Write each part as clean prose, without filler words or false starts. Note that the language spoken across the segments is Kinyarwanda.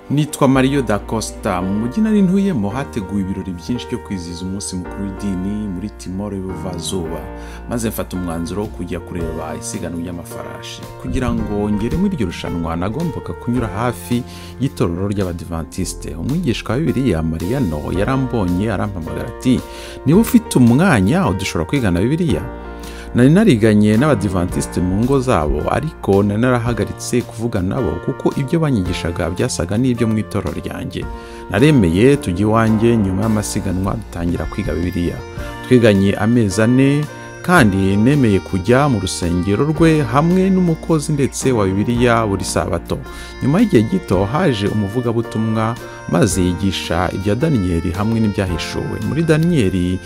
Nitwa Mario da Costa mu mujyi nari ntuyemo hateguwe ibirori byinshi byo kwizihiza umunsi mukuru w'idini muri Timor y'Uburasirazuba, maze mfata umwanzuro wo kujya kureba isiganwa ry'amafarashi. Kugira ngo ngere muri iryo rushanwa nagombaga kunyura hafi y'itorero ry'Abadiventiste. Umwigisha wa Bibiliya Mariano yarambonye arampamagara ati, niba ufite umwanya udushobora kwigana Bibiliya? Nari nariganye n'Abadiventiste mu ngo zabo, ariko nari narahagaritse kuvuga nabo kuko ibyo banyigishaga byasaga n'ibyo mu itorero ryanjye. Naremeye tujya iwanjye nyuma y'amasiganwa dutangira kwiga Bibiliya. Twiganye amezi 4 kandi nemeye kujya mu rusengero rwe hamwe n'umukozi ndetse wa Bibiliya buri Sabato. Nyuma y'igihe gito haje umuvugabutumwa maze yigisha ibya Daniyeli hamwe n'ibyahishuwe. Muri Daniyeli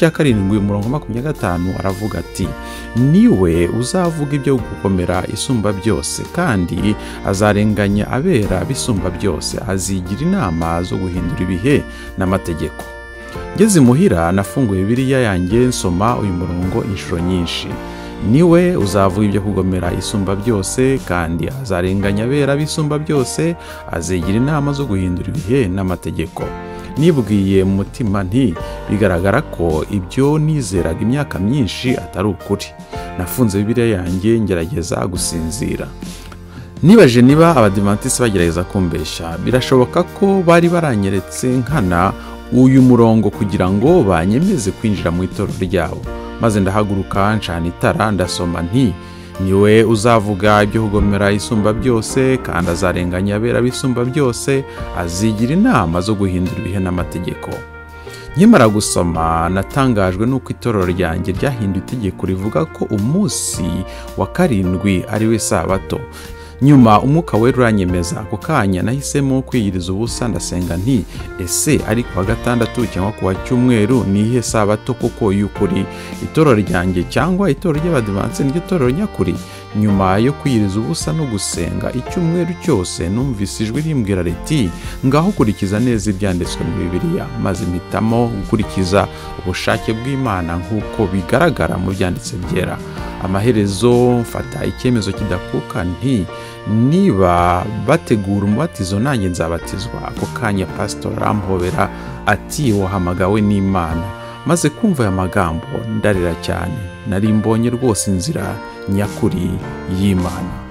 7:25 aravuga ati, niwe uzavuga ibyo gukomera isumba byose kandi azarenganya abera bisumba byose, azigira inama zo guhindura ibihe n'amategeko. Ngeze muhira nafunguye Bibiliya yanjye nsoma uyu murongo inshuro nyinshi. Niwe uzavuga ibyo kugomera isumba byose kandi azarenganya abera bisumba byose, azigira inama zo guhindura ibihe n'amategeko. Nibwiye mu mutima nti bigaragara ko ibyo nizeraga imyaka myinshi atari ukuri. Nafunze Bibiliya yanjye ngerageza gusinzira. Nibaje niba Abadiventiste bagerageza kumbeshya. Birashoboka ko bari baranyeretse nkana uyu murongo kugira ngo banyemeze kwinjira mu itorero ryabo. Maze ndahaguruka ncana itara ndasoma nti, niwe uzavuga ibyo kugomera isumba byose kandi azarenganya abera bisumba byose, azigira inama zo guhindura ibihe n'amategeko. Nkimara gusoma natangajwe n'uko itorero ryanjye ryahinduye itegeko rivuga ko umunsi wa 7 ari we Sabato. Nyuma umwuka wera uranyemeza. Ako kanya nahisemo kwiyiriza ubusa ndasenga nti, ese ari kuwa gatandatu cyangwa kuwa cyumweru nihe Sabato koko y'ukuri? Itorero ryanjye cyangwa itorero ry'Abadiventiste niryo torero nyakuri? Nyuma yo kwiyiriza ubusa no gusenga icyumweru cyose numvise ijwi rimbwira riti, ngaho kurikiza neza ibyanditswe mu Bibiliya. Maze mpitamo gukurikiza ubushake bw'Imana nk'uko bigaragara mu byanditse byera. Amaherezo mfata icyemezo kidakuka nti, niba bategura umubatizo nanjye nzabatizwa. Ako kanya pastor arampobera ati, wahamagawe n'Imana. Maze kumva aya magambo ndarira cyane. Nari mbonye rwose inzira nyakuri y'Imana.